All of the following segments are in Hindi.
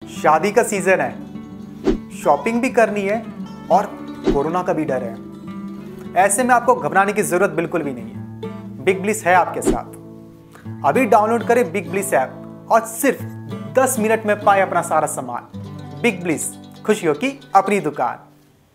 शादी का सीजन है, शॉपिंग भी करनी है और कोरोना का भी डर है। ऐसे में आपको घबराने की जरूरत बिल्कुल भी नहीं है। बिग ब्लिस है आपके साथ। अभी डाउनलोड करें बिग ब्लिस ऐप और सिर्फ 10 मिनट में पाए अपना सारा सामान। बिग ब्लिस, खुशियों की अपनी दुकान।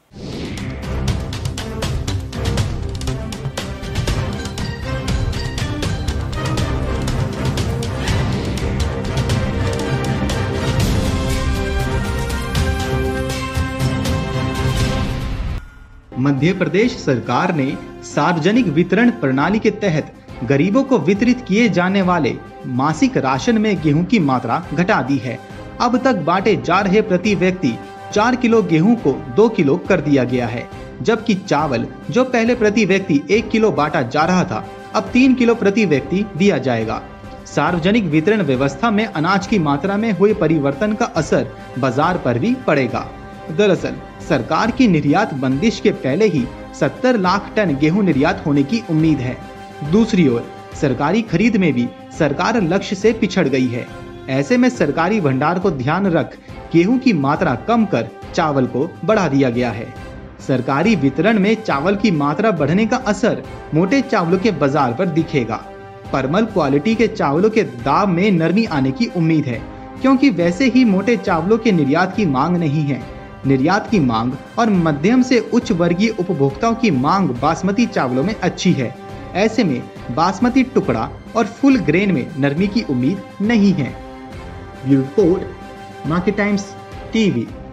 मध्य प्रदेश सरकार ने सार्वजनिक वितरण प्रणाली के तहत गरीबों को वितरित किए जाने वाले मासिक राशन में गेहूं की मात्रा घटा दी है। अब तक बांटे जा रहे प्रति व्यक्ति 4 किलो गेहूं को 2 किलो कर दिया गया है, जबकि चावल जो पहले प्रति व्यक्ति 1 किलो बांटा जा रहा था, अब 3 किलो प्रति व्यक्ति दिया जाएगा। सार्वजनिक वितरण व्यवस्था में अनाज की मात्रा में हुए परिवर्तन का असर बाजार पर भी पड़ेगा। दरअसल सरकार की निर्यात बंदिश के पहले ही 70 लाख टन गेहूं निर्यात होने की उम्मीद है। दूसरी ओर सरकारी खरीद में भी सरकार लक्ष्य से पिछड़ गई है। ऐसे में सरकारी भंडार को ध्यान रख गेहूं की मात्रा कम कर चावल को बढ़ा दिया गया है। सरकारी वितरण में चावल की मात्रा बढ़ने का असर मोटे चावलों के बाजार पर दिखेगा। परमल क्वालिटी के चावलों के दाम में नरमी आने की उम्मीद है, क्योंकि वैसे ही मोटे चावलों के निर्यात की मांग नहीं है। निर्यात की मांग और मध्यम से उच्च वर्गीय उपभोक्ताओं की मांग बासमती चावलों में अच्छी है। ऐसे में बासमती टुकड़ा और फुल ग्रेन में नरमी की उम्मीद नहीं है। Bureau report, Market Times TV.